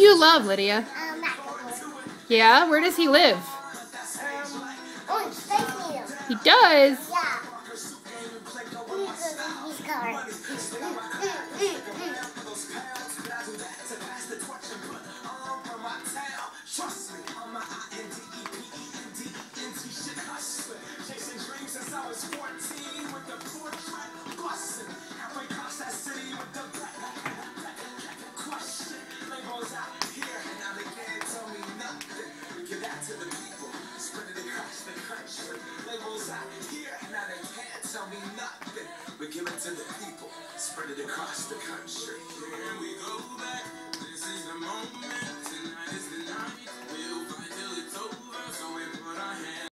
you love, Lydia? Macklemore. Yeah? Where does he live? Orange Space Needle. He does? Yeah. He's covered. Chasing dreams since I was 14 with the poor track busting. Halfway across that city with the question. Labels out here and now they can't tell me nothing. Give that to the people, spread it across the country. Labels out here and now they can't tell me nothing. We give it to the people, spread it across the country. Here we go back, this is the moment.